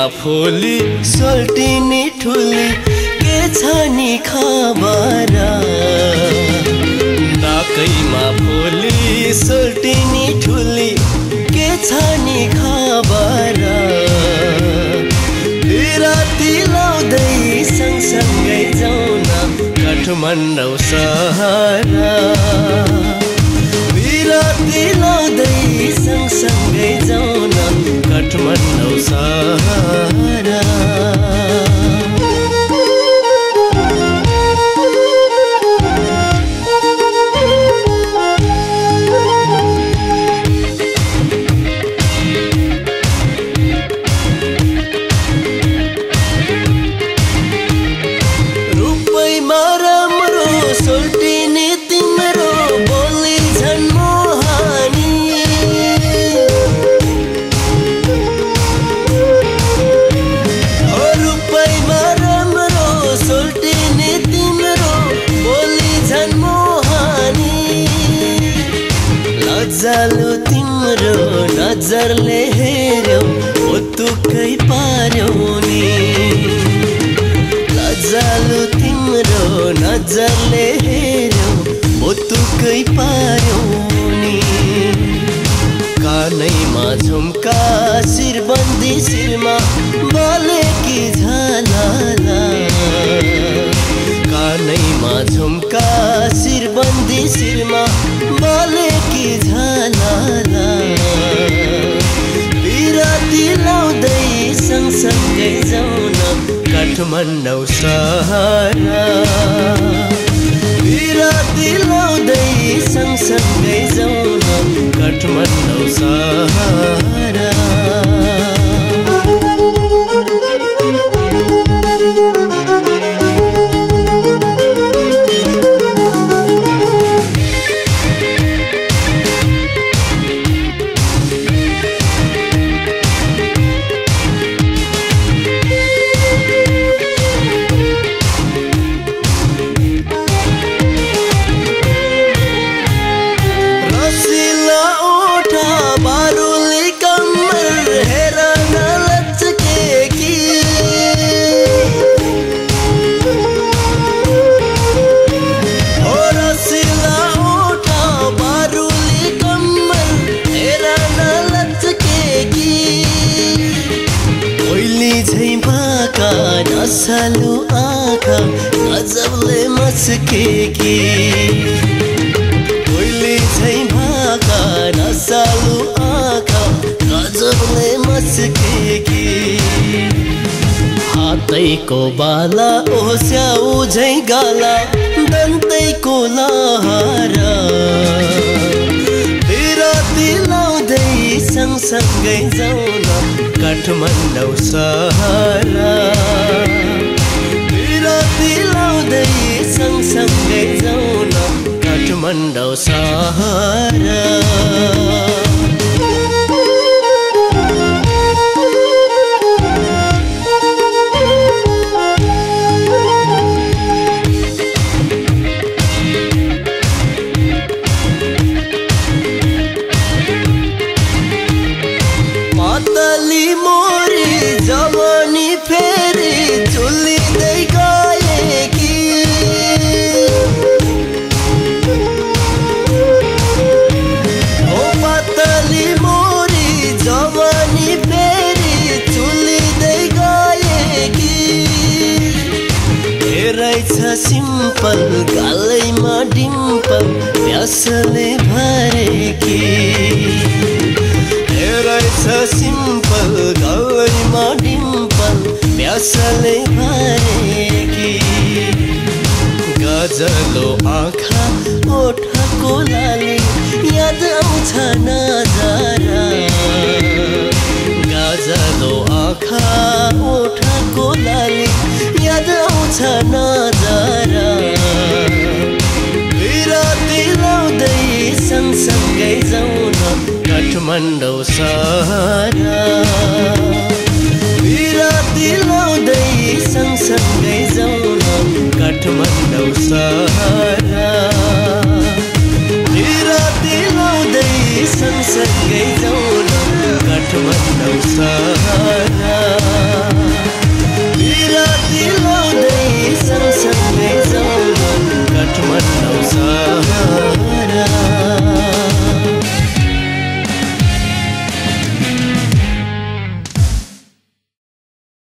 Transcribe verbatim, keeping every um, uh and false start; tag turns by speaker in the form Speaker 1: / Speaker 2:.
Speaker 1: फुली सोल्टिनी ठुली के छ नि खबर नाकैमा फुली सोल्टिनी ठुली के छ नि खबर बिराती लाउँदै सँगसँगै जाउँ न काठमाडौँ सहर बिराती लाउँदै सँगसँगै जाउँ न काठमाडौँ सहर लजालु तिम्रो नजरले हेर्यौ ओतुकै पार्यौ नि लजालु तिम्रो नजरले हेर्यौ ओतुकै पार्यौ नि कानैमा झुम्का शिरबन्दी शिरमा बलेकी झालाला कानैमा झुम्का शिरबन्दी शिरमा बलेकी झालाला बिराती लाउँदै सँगसँगै जाउँ न काठमाडौँ सहर बिराती लाउँदै सँगसँगै जाउँ न काठमाडौँ सहर नसालु आँखा गजबले मस्केकी कोइली झै भाका नसालु आँखा गजबले मस्केकी हातैको बाला ओस्याउ झै गाला दन्तैको लहरा बिराती लाउँदै सँगसँगै जाउँ न काठमाडौँ सहर बिराती लाउँदै सँगसँगै जाउँ न काठमाडौँ सहर सिम्पल गालैमा डिम्पल प्यासले भरेकी रहेछ सिम्पल गालैमा डिम्पल प्यासले भरेकी गजलो आँखा ओठको लाली याद आउँछ नजरा गजलो आँखा ओठको लाली याद आउँछ नजरा बिराती लाउँदै सँगसँगै जाउँ न काठमाडौँ सहर बिराती लाउँदै सँगसँगै जाउँ न काठमाडौँ सहर बिराती लाउँदै सँगसँगै जाउँ न काठमाडौँ सहर